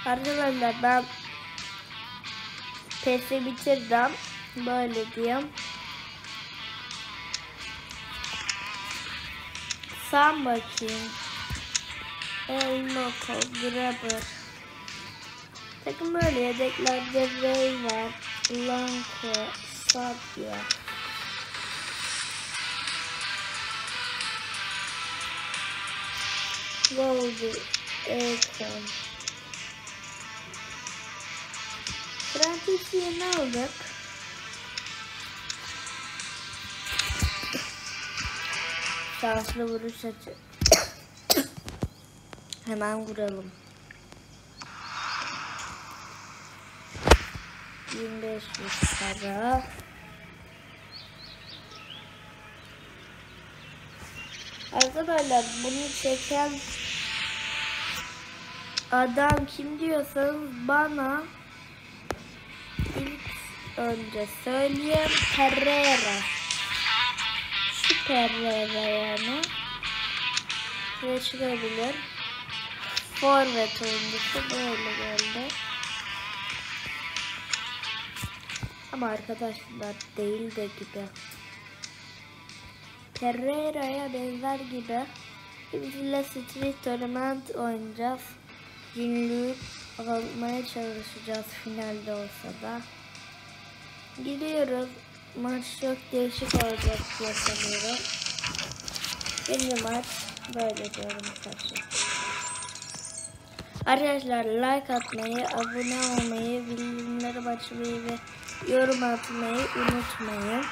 Arkadaşlar ben PES'i bitirdim. Böyle diyeyim. Sen bakayım. Local Grabber. Takım böyle yedeklerde Ray var. Blanco, Sabia. Goldy, Akon. Frankis'i ne aldık? Şanslı vuruş açı. Hemen vuralım. 1500 para. Arkadaşlar bunu çeken adam kim diyorsanız bana ilk önce söyleyeyim. Pereira. Şu Pereira yani. Şuraya çıkabilir. Forvet oyuncusu böyle geldi. Ama arkadaşlar değil de gibi. Pereira'ya benzer gibi. Bizimle Street Tournament oynayacağız. Günlük almaya çalışacağız finalde olsa da. Gidiyoruz. Maç çok değişik olacak diye sanıyorum. Birinci maç böyle diyorum sadece. Arkadaşlar like atmayı, abone olmayı, bildirimleri açmayı ve yorum atmayı unutmayın.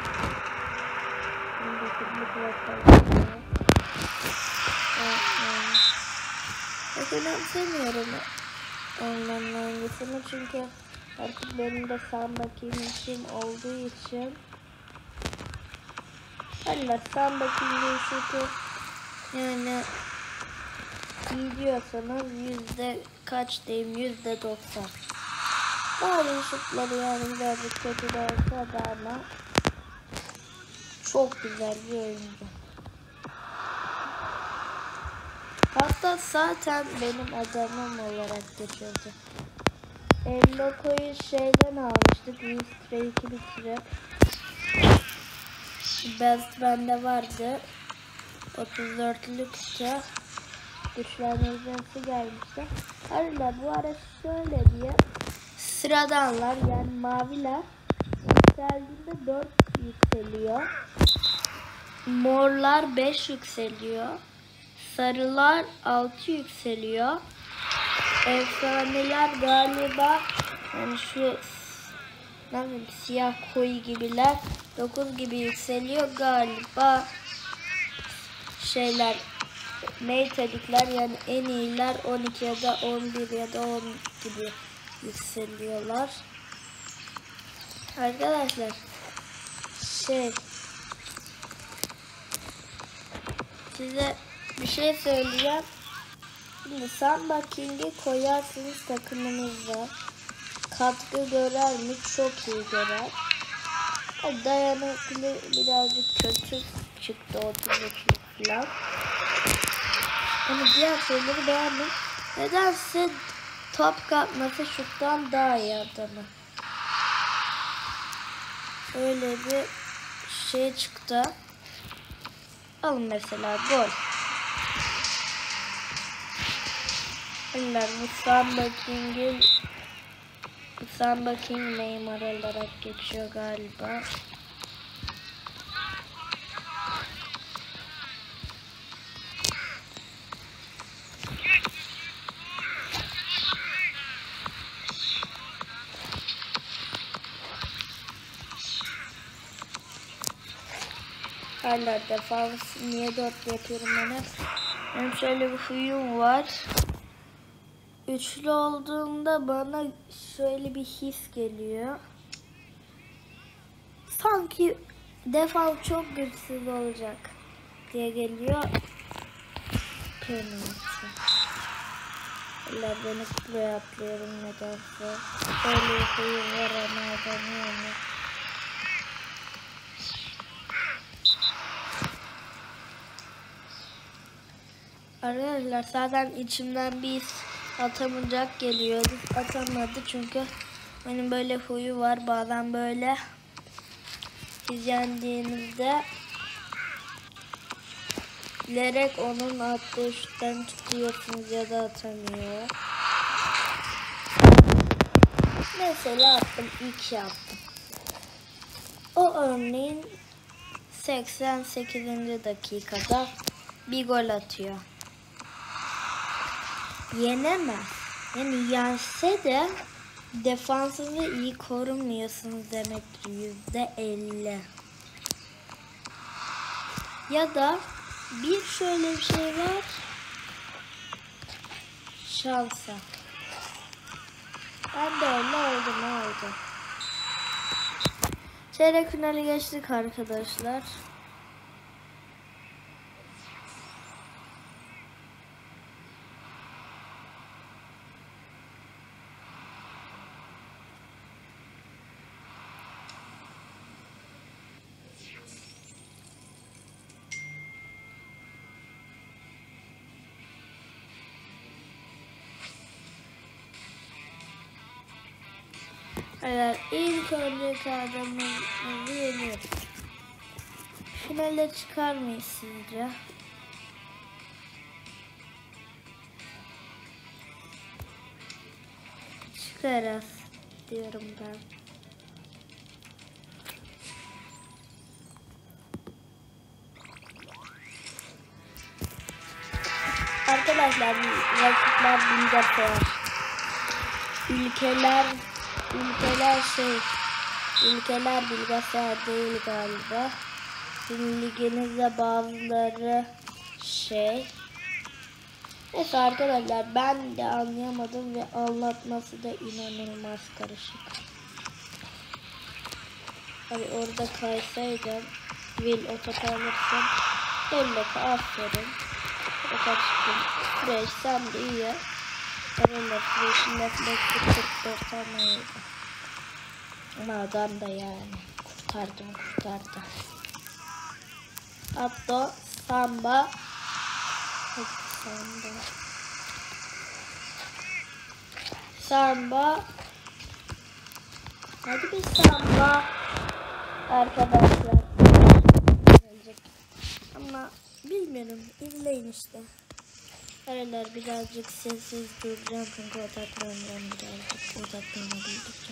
Önemsemiyorum onların hangisini çünkü artık benim de Sambak'ın işim olduğu için. Hala Sambak'ın şutu yani iyi diyorsanız yüzde kaç diyeyim, %90. Bazı şutları yani birazcık kötü de olsa da ama çok güzel bir oyuncu. Hatta zaten benim adamım olarak geçiyordu. Loco'yu şeyden almıştık. Vistra 2 bitirip. Best bende vardı. 34'lükte güçlendirmesi gelmişti. Arada bu ara şöyle diye sıradanlar yani maviler yükseldiğinde 4 yükseliyor. Morlar 5 yükseliyor. Sarılar 6 yükseliyor. Efsaneler galiba yani şu siyah koyu gibiler 9 gibi yükseliyor galiba. Şeyler meytelikler yani en iyiler 12 ya da 11 ya da 10 gibi yükseliyorlar. Arkadaşlar size bir şey söyleyeceğim. Şimdi Samba King'i koyarsınız takımınızda. Katkı görer mi? Çok iyi görer. Dayanıklı birazcık kötü çıktı 33'lük falan. Ama diğer şeyleri beğendim. Nedense top kapması şuttan daha iyi adamı. Öyle bir şey çıktı. Alın mesela gol. Bu Samba King Neymar olarak geçiyor galiba. Hala defans niye 4 yapıyorum ben hep. Benim şöyle bir huyum var. Üçlü olduğunda bana şöyle bir his geliyor. Sanki defans çok güçsüz olacak diye geliyor. Penaltı. Hala beni buraya atlıyorum nedense. Böyle bir huyum var ama adamı. Arkadaşlar zaten içimden bir atamayacak geliyordu. Atamadı çünkü benim böyle huyu var. Bazen böyle yendiğinizde bilerek onun attığı şuttan tutuyorsunuz ya da atamıyor. Mesela attım, 2 yaptım. O örneğin 88. dakikada bir gol atıyor. Yenemez. Yani yense de defansınızı iyi korumuyorsunuz demektir, %50. Ya da bir şöyle bir şey var. Şansa. Ben de öyle oldu. Çeyrek finali geçtik arkadaşlar. Evet, ilk önceki adamımızı yeniyoruz. Finale çıkar mıyız sizce? Çıkarız diyorum ben. Arkadaşlar rakipler bilgisayar. Ülkeler bilgisayar değil galiba. Liginizde bazıları Neyse arkadaşlar, ben de anlayamadım ve anlatması da inanılmaz karışık. Hani orada kaysaydım, Will o topu alırsam, Bellek'e aferin. O kaçtım. Fresh sen de iyi. Bellek Fresh'in refleksi 44 taneydi. Ama adam da yani kurtardı. Hatta Samba. Hadi bir Samba arkadaşlar. Ama bilmiyorum, izleyin işte. Aralar birazcık sessiz duracağım çünkü odaklanacağım birazcık. Odaklanabildikçe.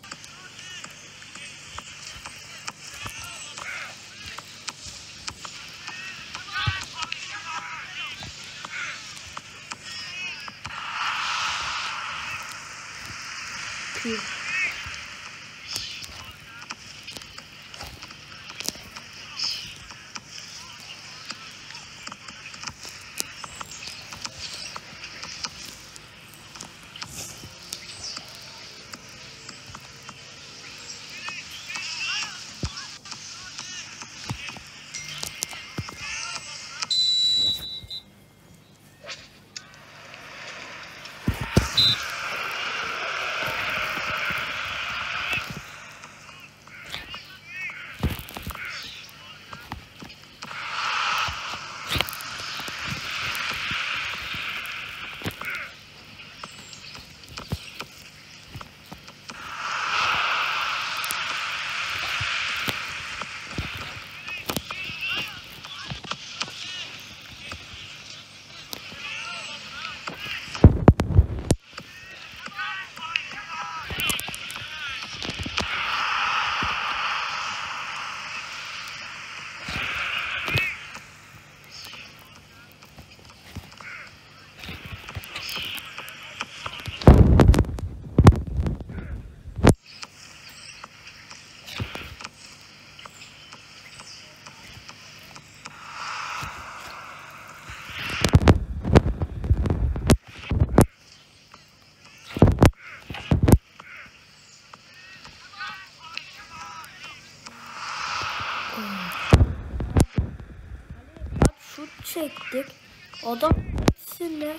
Şut çektik. Adam hepsini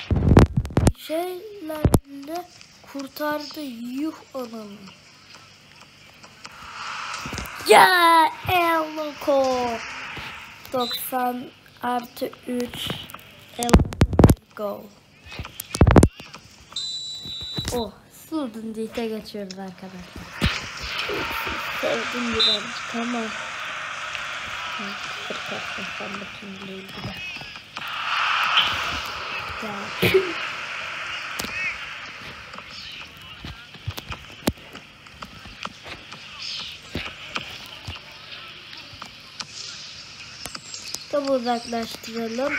şeylerle kurtardı. Yuh ananı. Ya Eloko 90+3 Eloko gol. Oh, Sultan Dite geçiyoruz arkadaşlar. Sevdim birazcık ama fırkatmasam da kimle ilgili. Ya. Topu uzaklaştıralım.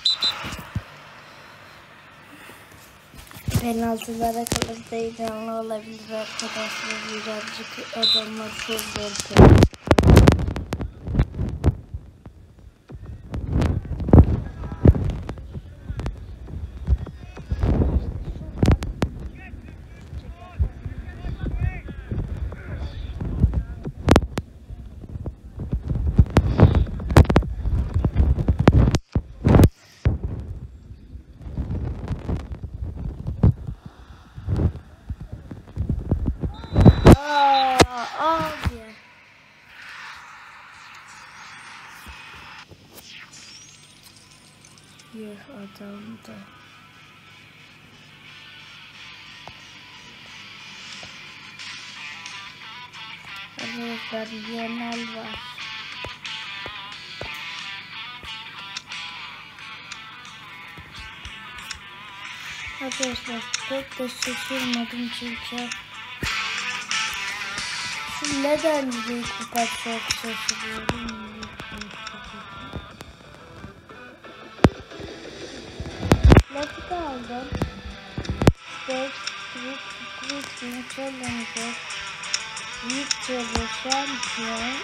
Penaltılara kalırsa heyecanlı olabilir arkadaşlar. Birazcık adamlar çok zor. Adamda. Arkadaşlar Lionel var. Arkadaşlar pek de şaşırmadım çünkü neden bir kupa çok şaşırıyorum. Lafı da aldım. Street Challenger Victory Champion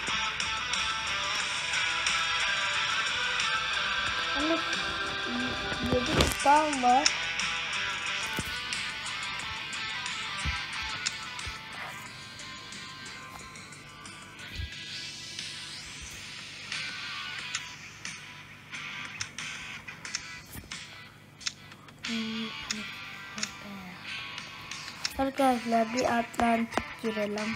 ama 7 kupam var. Arkadaşlar bir Atlantik girelim.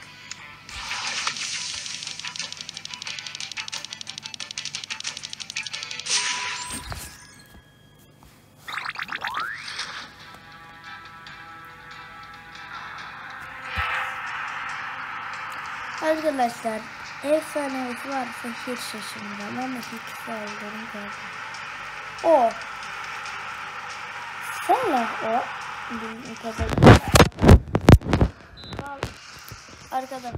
Arkadaşlar efsanemiz varsa hiç şaşırmam ama hiç saldırım geldi. O Salah o bildiğim kadarıyla arkadaşlar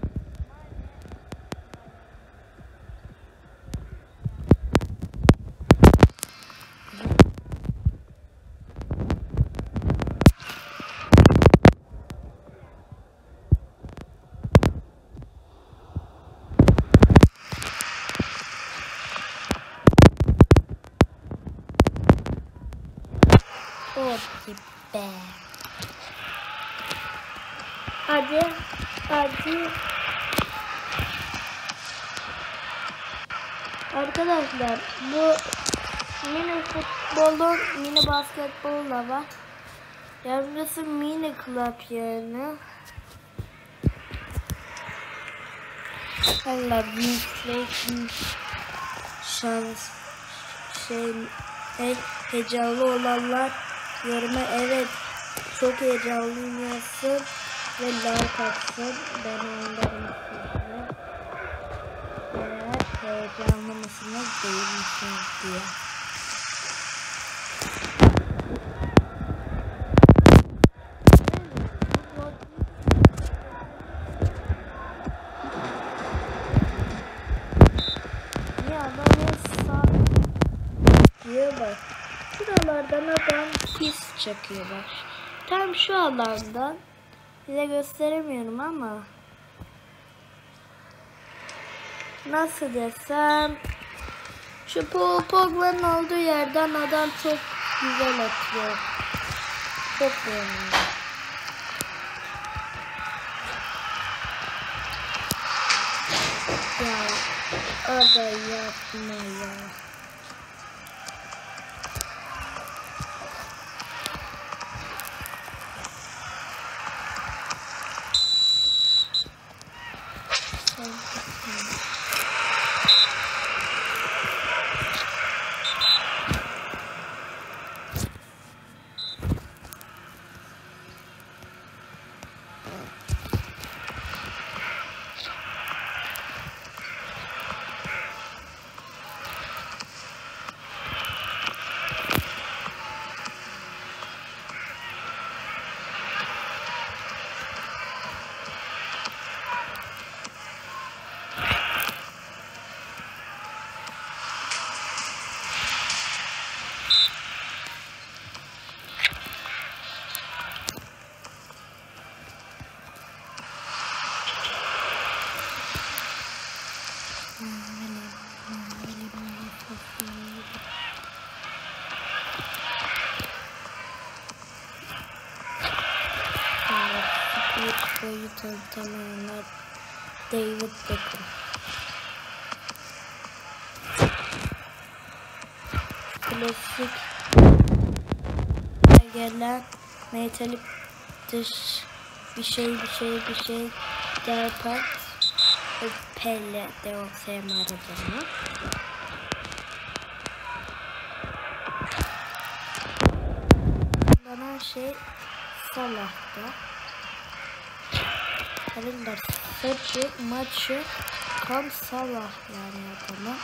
be. Hadi. Arkadaşlar bu mini futbolun mini basketbol da var. Ya burası mini club yani. Allah büyük şans heyecanlı olanlar yoruma evet çok heyecanlıyım yazsın ve like atsın. Ben onların sizinle eğer heyecanlı mısınız değil misiniz diye. Bak, şuralardan adam pis çakıyorlar. Tam şu alandan size gösteremiyorum ama nasıl desem şu Pogba'nın olduğu yerden adam çok güzel atıyor. Çok beğeniyorum. Ya ada yapma ya. futbolcu tanıtamayanlar David Beckham. Klasik gelen metalik dış bir şey derpat Pele devam Maradona. Bana şey Salah'ta. Kalender saçı maçı tam Salah yani adamı.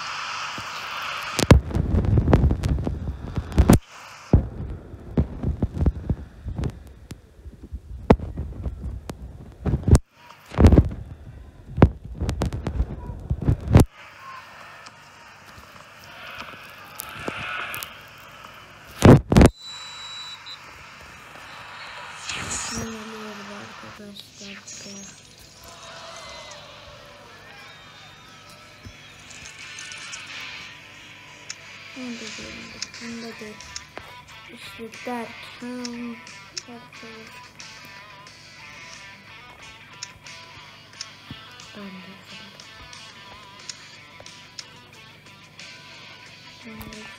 Arkadaşlar bunda değil. İşte derken ben de